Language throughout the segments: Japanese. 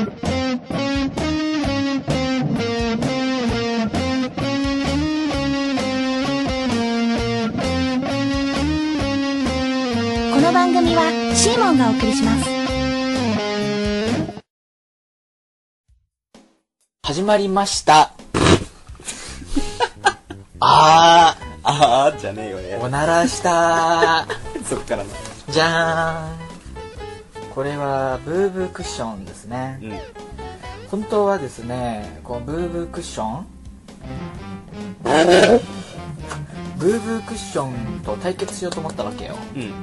この番組はシーモンがお送りします。 始まりました。 じゃねえよね。 おならしたそっからね。 じゃーん。これはブーブークッションですね。本当はですね、このブーブークッションブーブークッションと対決しようと思ったわけよ。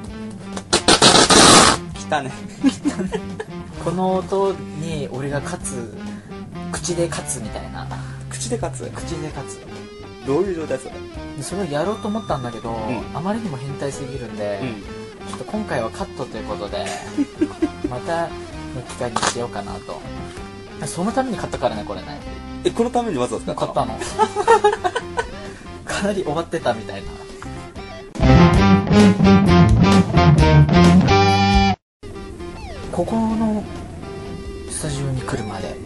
来たね。 この音に俺が勝つ、口で勝つみたいな。 口で勝つ。 口で勝つ。 どういう状態それ？ それをやろうと思ったんだけど、あまりにも変態すぎるんで、ちょっと今回はカットということでまたの機会にしようかなと。そのために買ったからね、これね。 このためにわざわざ買ったの？ かなり終わってたみたいな。ここのスタジオに来るまで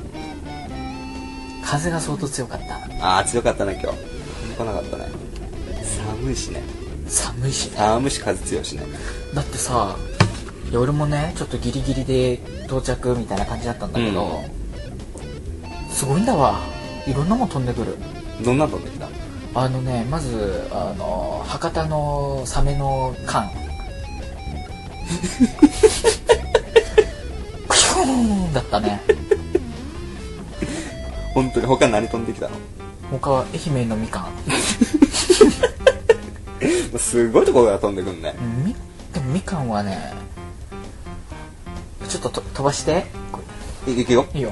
風が相当強かった。 強かったね今日。来なかったね。寒いしね。 寒いしね。 寒いし風強いしね。 だってさ、いや俺もねちょっとギリギリで到着みたいな感じだったんだけど、すごいんだわ。いろんなもん飛んでくる。 どんな飛んできた？ まず博多のサメの缶クシューンだったね。 本当に他何飛んできたの？ 他は愛媛のみかんすごいところから飛んでくんね。 でもみかんはね、ちょっと飛ばして。 いくよ。 いいよ。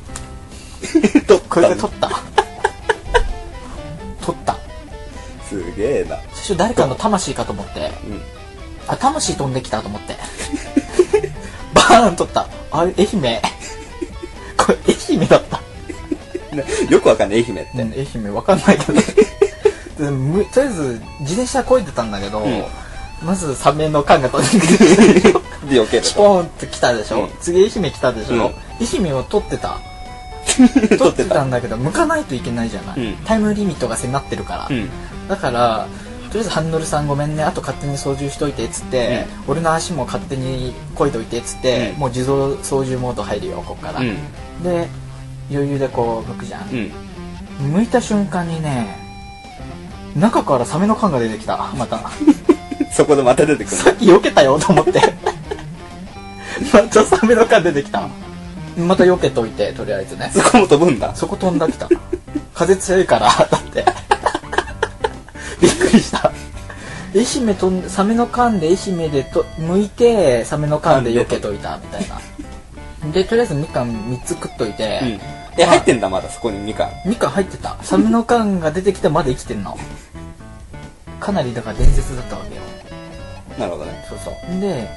これで取った取った。 すげえな。 最初誰かの魂かと思って、魂飛んできたと思ってバーン取った。愛媛これ愛媛だった。 よくわかんない、愛媛って。 愛媛わかんないけどとりあえず自転車こいでたんだけど、まずサメの缶が飛んでくるで避けるとチポーンって来たでしょ、次愛媛来たでしょ、愛媛を取ってた取ってたんだけど向かないといけないじゃない、タイムリミットが迫ってるから、だからとりあえずハンドルさんごめんね、あと勝手に操縦しといてっつって、俺の足も勝手にこいといてっつって、もう自動操縦モード入るよこっから、で余裕でこう向くじゃん、向いた瞬間にね中からサメの缶が出てきた。またそこでまた出てくる。 さっき避けたよと思ってまたサメの缶出てきた。また避けといて、とりあえずね。 そこも飛ぶんだ。 そこ飛んだきた。風強いからだってびっくりした。愛媛飛んでサメの缶で愛媛で向いてサメの缶で避けといたみたいな。でとりあえずみかん3つ食っといて、 入ってんだまだそこにみかん。 みかん入ってた。サメの缶が出てきてまだ生きてんの。かなりだから伝説だったわけよ。 なるほどね。 そうそう。で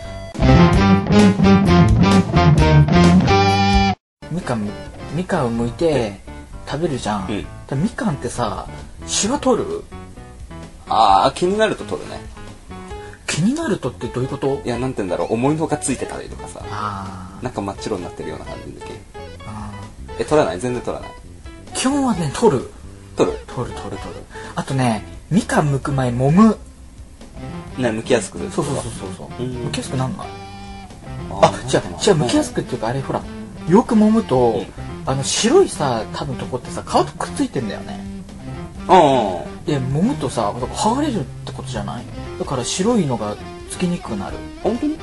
みかんを剥いて食べるじゃん、みかんってさシワ取る？ 気になると取るね。 気になるとってどういうこと？ いや、なんて言うんだろう、重いのがついてたりとかさ、なんか真っ白になってるような感じの時。取らない？全然取らない。 基本はね取る。あとねみかん剥く前揉む。 ね、剥きやすく。 そう剥きやすくなんない？じゃあ剥きやすくっていうか、あれほらよく揉むと、白いさ多分とこってさ皮とくっついてんだよね。で揉むとさ剥がれるってことじゃない？だから白いのがつきにくくなる。 本当に？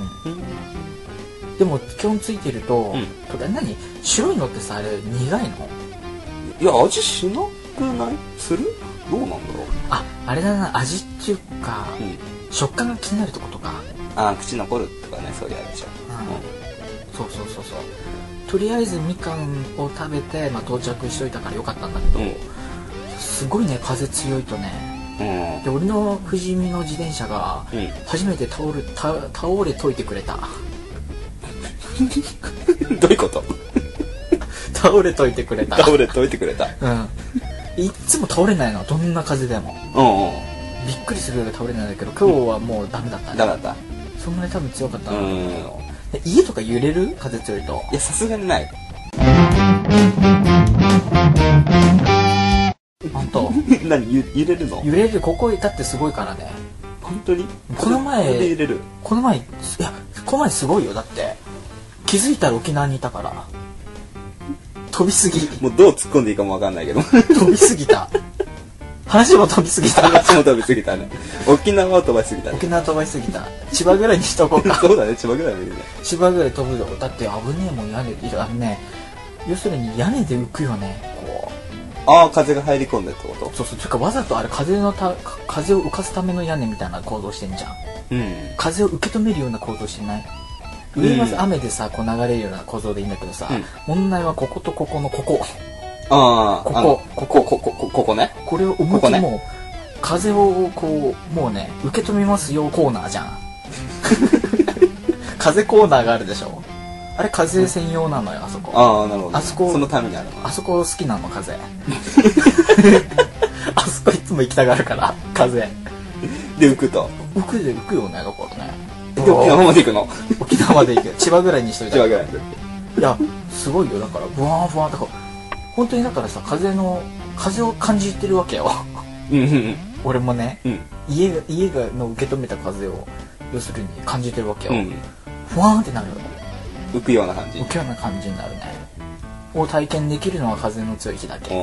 でも基本ついてると、何白いのってさあれ苦いの？ いや味しなくない？する？どうなんだろう。 あれだな、味っていうか、食感が気になるってことか。 口残るとかね、そういうあれでしょ。 そうとりあえずみかんを食べて、到着しといたからよかったんだけど、すごいね風強いとね、で俺の不死身の自転車が初めて倒れといてくれたどういうこと？ 倒れといてくれた。いっつも倒れないの、どんな風でも。びっくりするぐらい倒れないんだけど、今日はもうダメだったね。 ダメだった。 そんなに多分強かったんだけど、 家とか揺れる？風強いと。 いや、さすがにない。 ほんと。 何、揺れるの？ 揺れる。ここだってすごいからね。 本当に？ この前、 揺れる。 この前すごいよ。だって気づいたら沖縄にいたから。飛びすぎ。 もうどう突っ込んでいいかもわかんないけど。 飛びすぎた。話も飛びすぎた。 話も飛びすぎたね。沖縄は飛ばしすぎたね。 沖縄飛ばしすぎた。千葉ぐらいにしとこうか。 そうだね、千葉ぐらいでいいね。 千葉ぐらい飛ぶよ。だって危ねえもん。屋根で、要するに屋根で浮くよね。こう。 ああ、風が入り込んでってこと？ そうそう。てかわざとあれ風を浮かすための屋根みたいな構造してんじゃん。 うん。 風を受け止めるような構造してない？上は雨でさ、こう流れるような構造でいいんだけどさ、問題はこことここのここ。 ああ、 ここね。 これを思いっきりもう、風をこう、もうね、受け止めますよコーナーじゃん。風コーナーがあるでしょ。あれ風専用なのよ、あそこ。 ああ、なるほど。 あそこ、 そのためにあるの。 あそこ好きなの、風。あそこいつも行きたがるから、風。 で、浮くと。 浮くよね、だからね。 で、沖縄まで行くの？ 沖縄まで行く。千葉ぐらいにしといて。 千葉ぐらいで。 いや、すごいよ。だから、ブワーブワーだから、本当にだからさ、風を感じてるわけよ。俺もね、家の受け止めた風を、要するに感じてるわけよ。ふわーんってなるよ。 浮くような感じ。 浮くような感じになるね。を体験できるのは風の強い日だけ。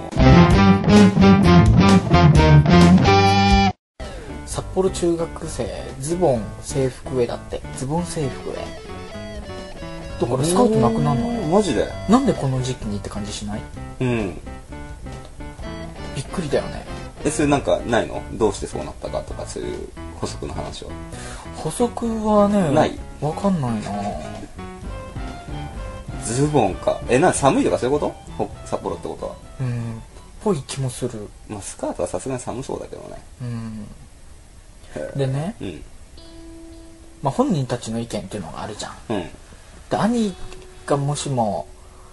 札幌中学生、ズボン制服上だって。ズボン制服上。だからスカウトなくなるのよ。 マジで？ なんでこの時期にって感じしない？ うん。 びっくりだよね。 それなんかないの？どうしてそうなったかとか、そういう補足の話は。 補足はね、 ない。 わかんないな。 ズボンか。寒いとかそういうこと？札幌ってことは。 ぽい気もする。 まあスカートはさすがに寒そうだけどね。 でね、まあ本人たちの意見っていうのがあるじゃん。で、兄がもしも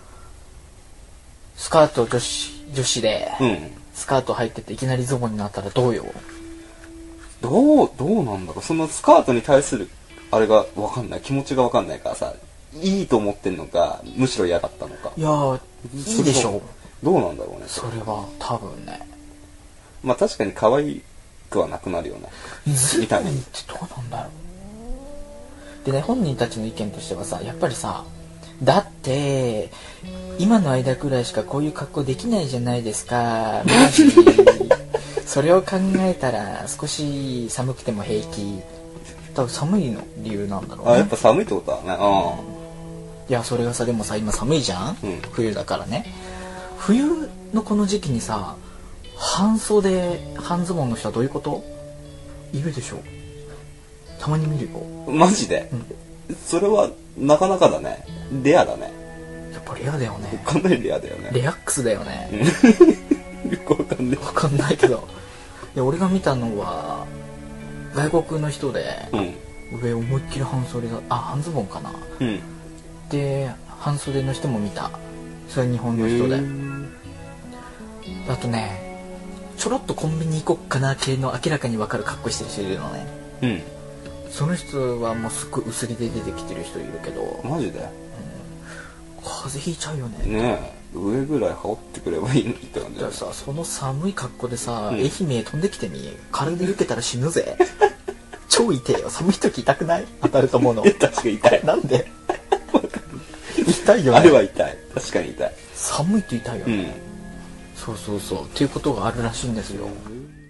スカート女子で、スカート履いてていきなりズボンになったらどうよ？ どうなんだろう。そのスカートに対するあれがわかんない、気持ちがわかんないからさ、いいと思ってんのか、むしろ嫌だったのか。 いやー、いいでしょう。 どうなんだろうね。 それは多分ね。 まあ確かに可愛くはなくなるよね。 ズボンってどうなんだろう。でね、本人たちの意見としてはさ、やっぱりさ、だって今の間くらいしかこういう格好できないじゃないですか。マジそれを考えたら少し寒くても平気。多分寒いの理由なんだろうね。 やっぱ寒いってことだね。 いや、それがさ、でもさ、今寒いじゃん、冬だからね。冬のこの時期にさ、半袖半ズボンの人はどういうこと？いるでしょ。たまに見るよ。 マジで？それはなかなかだね。レアだね。 やっぱレアだよね。 かなりレアだよね。 レアックスだよね。 よくわかんない。 わかんないけど。俺が見たのは外国の人で、上思いっきり半袖だ。半ズボンかな。で半袖の人も見た。それは日本の人で。あとね、ちょろっとコンビニ行こっかな系の明らかに分かる格好してる人いるのね。その人はもうすっごい薄着で出てきてる人いるけど。 マジで？ 風邪ひいちゃうよね。 ねえ、上ぐらい羽織ってくればいいのにって感じだよね。 さ、その寒い格好でさ、愛媛飛んできてみ。体で受けたら死ぬぜ。超痛いよ。寒い時痛くない？当たると思うの。 確かに痛い。 なんで？痛いよね。 あれは痛い。確かに痛い。 寒いと痛いよね。そうそうそう。っていうことがあるらしいんですよ。